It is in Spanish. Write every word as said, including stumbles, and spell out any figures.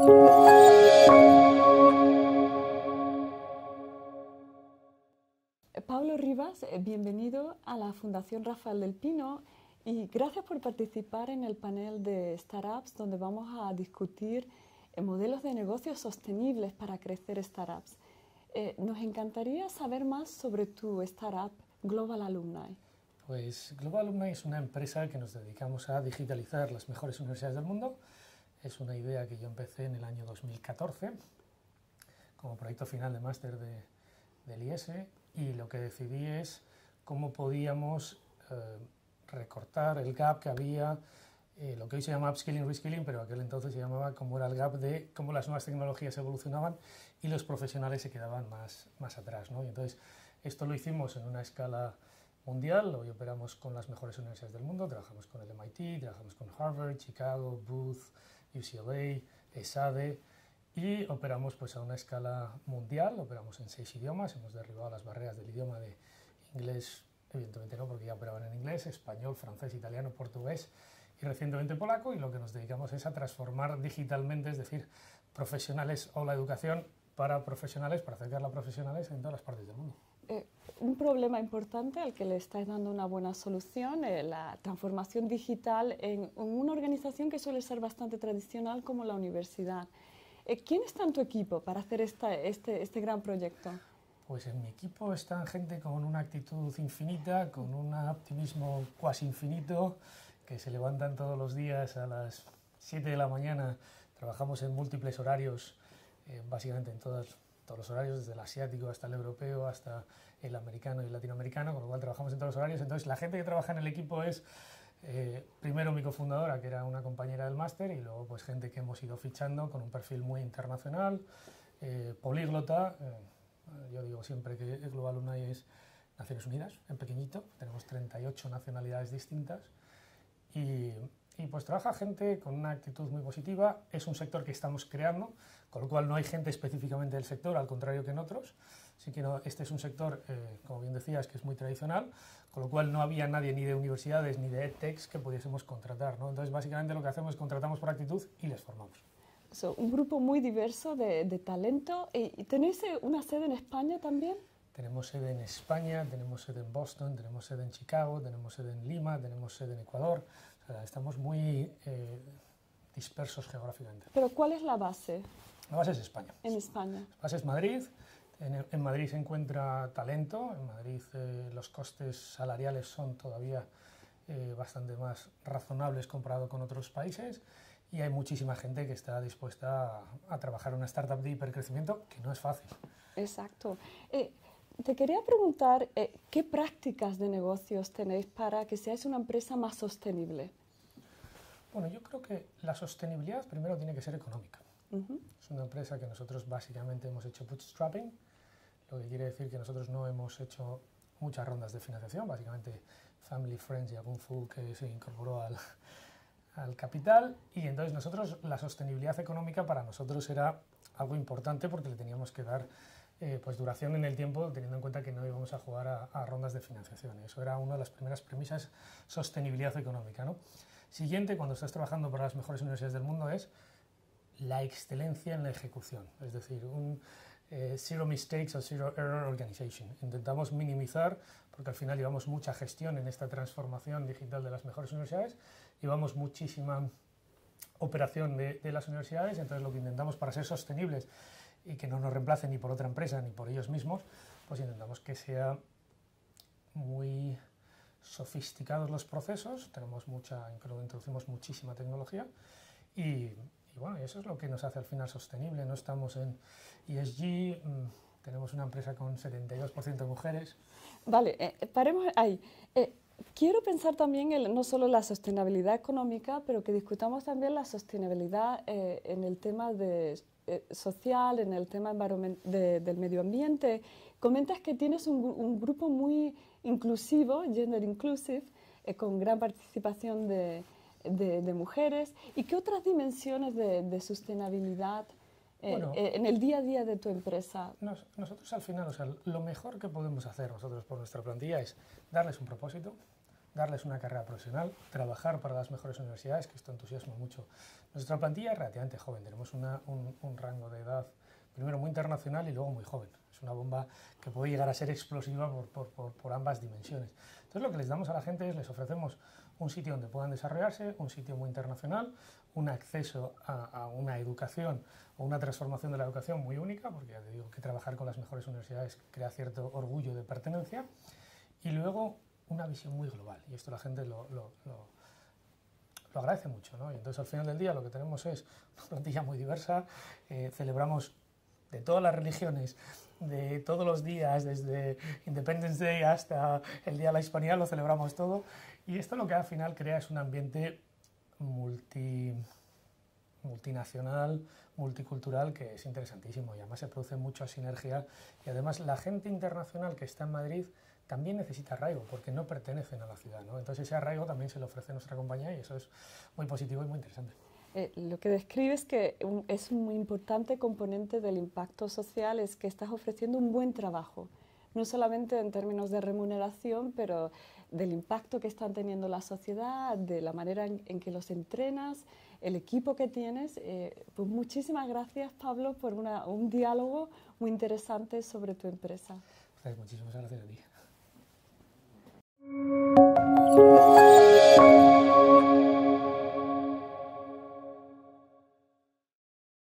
Pablo Rivas, bienvenido a la Fundación Rafael del Pino y gracias por participar en el panel de Startups donde vamos a discutir modelos de negocios sostenibles para crecer startups. Eh, nos encantaría saber más sobre tu startup Global Alumni. Pues Global Alumni es una empresa que nos dedicamos a digitalizar las mejores universidades del mundo. Es una idea que yo empecé en el año dos mil catorce como proyecto final de máster de, del I E S E, y lo que decidí es cómo podíamos eh, recortar el gap que había, eh, lo que hoy se llama upskilling, reskilling, pero aquel entonces se llamaba cómo era el gap de cómo las nuevas tecnologías evolucionaban y los profesionales se quedaban más, más atrás, ¿no? Y entonces esto lo hicimos en una escala mundial. Hoy operamos con las mejores universidades del mundo, trabajamos con el M I T, trabajamos con Harvard, Chicago, Booth, U C L A, ESADE, y operamos pues a una escala mundial. Operamos en seis idiomas, hemos derribado las barreras del idioma de inglés, evidentemente no, porque ya operaban en inglés, español, francés, italiano, portugués y recientemente polaco, y lo que nos dedicamos es a transformar digitalmente, es decir, profesionales o la educación para profesionales, para acercarla a profesionales en todas las partes del mundo. Eh, un problema importante al que le estáis dando una buena solución, eh, la transformación digital en, en una organización que suele ser bastante tradicional como la universidad. Eh, ¿Quién está en tu equipo para hacer esta, este, este gran proyecto? Pues en mi equipo están gente con una actitud infinita, con un optimismo cuasi infinito, que se levantan todos los días a las siete de la mañana. Trabajamos en múltiples horarios, eh, básicamente en todas, todos los horarios, desde el asiático hasta el europeo, hasta el americano y el latinoamericano, con lo cual trabajamos en todos los horarios. Entonces la gente que trabaja en el equipo es eh, primero mi cofundadora, que era una compañera del máster, y luego pues gente que hemos ido fichando con un perfil muy internacional, eh, políglota. Eh, yo digo siempre que Global Alumni es Naciones Unidas, en pequeñito, tenemos treinta y ocho nacionalidades distintas, y, y pues trabaja gente con una actitud muy positiva. Es un sector que estamos creando, con lo cual no hay gente específicamente del sector, al contrario que en otros. Así que no, este es un sector, eh, como bien decías, que es muy tradicional, con lo cual no había nadie ni de universidades ni de edtechs que pudiésemos contratar, ¿no? Entonces, básicamente lo que hacemos es contratamos por actitud y les formamos. So, un grupo muy diverso de, de talento. ¿Y tenéis una sede en España también? Tenemos sede en España, tenemos sede en Boston, tenemos sede en Chicago, tenemos sede en Lima, tenemos sede en Ecuador. O sea, estamos muy eh, dispersos geográficamente. ¿Pero cuál es la base? La base es España. En España. La base es Madrid. En, en Madrid se encuentra talento. En Madrid eh, los costes salariales son todavía eh, bastante más razonables comparado con otros países. Y hay muchísima gente que está dispuesta a, a trabajar en una startup de hipercrecimiento, que no es fácil. Exacto. Eh, te quería preguntar, eh, ¿qué prácticas de negocios tenéis para que seáis una empresa más sostenible? Bueno, yo creo que la sostenibilidad primero tiene que ser económica. Uh-huh. Es una empresa que nosotros básicamente hemos hecho bootstrapping, lo que quiere decir que nosotros no hemos hecho muchas rondas de financiación, básicamente family, friends y algún fool que se incorporó al... al capital, y entonces nosotros la sostenibilidad económica para nosotros era algo importante porque le teníamos que dar eh, pues duración en el tiempo, teniendo en cuenta que no íbamos a jugar a, a rondas de financiación. Eso era una de las primeras premisas, sostenibilidad económica, ¿no? Siguiente, cuando estás trabajando para las mejores universidades del mundo, es la excelencia en la ejecución, es decir, un eh, zero mistakes o zero error organization. Intentamos minimizar, porque al final llevamos mucha gestión en esta transformación digital de las mejores universidades, llevamos muchísima operación de, de las universidades, entonces lo que intentamos para ser sostenibles y que no nos reemplacen ni por otra empresa ni por ellos mismos, pues intentamos que sea muy sofisticados los procesos, tenemos mucha, introducimos muchísima tecnología y, y bueno, eso es lo que nos hace al final sostenible. No estamos en E S G, mmm, tenemos una empresa con setenta y dos por ciento de mujeres. Vale, eh, paremos ahí. Eh, quiero pensar también en no solo la sostenibilidad económica, pero que discutamos también la sostenibilidad eh, en el tema de, eh, social, en el tema de, del medio ambiente. Comentas que tienes un, un grupo muy inclusivo, gender inclusive, eh, con gran participación de, de, de mujeres. ¿Y qué otras dimensiones de, de sostenibilidad eh, bueno, eh, en el día a día de tu empresa? Nos, nosotros al final, o sea, lo mejor que podemos hacer nosotros por nuestra plantilla es darles un propósito, darles una carrera profesional, trabajar para las mejores universidades, que esto entusiasma mucho. Nuestra plantilla es relativamente joven, tenemos una, un, un rango de edad primero muy internacional y luego muy joven. Es una bomba que puede llegar a ser explosiva por, por, por, por ambas dimensiones. Entonces lo que les damos a la gente es, les ofrecemos un sitio donde puedan desarrollarse, un sitio muy internacional, un acceso a, a una educación o una transformación de la educación muy única, porque ya te digo que trabajar con las mejores universidades crea cierto orgullo de pertenencia, y luego una visión muy global, y esto la gente lo, lo, lo, lo agradece mucho, ¿no? Y entonces al final del día lo que tenemos es una plantilla muy diversa, eh, celebramos de todas las religiones, de todos los días, desde Independence Day hasta el Día de la Hispanidad, lo celebramos todo, y esto lo que al final crea es un ambiente multi, multinacional, multicultural, que es interesantísimo, y además se produce mucha sinergia, y además la gente internacional que está en Madrid también necesita arraigo, porque no pertenecen a la ciudad, ¿no? Entonces ese arraigo también se le ofrece a nuestra compañía, y eso es muy positivo y muy interesante. Eh, lo que describes que un, es un muy importante componente del impacto social, es que estás ofreciendo un buen trabajo, no solamente en términos de remuneración, pero del impacto que están teniendo la sociedad, de la manera en, en que los entrenas, el equipo que tienes. Eh, pues muchísimas gracias, Pablo, por una, un diálogo muy interesante sobre tu empresa. Pues muchísimas gracias a ti.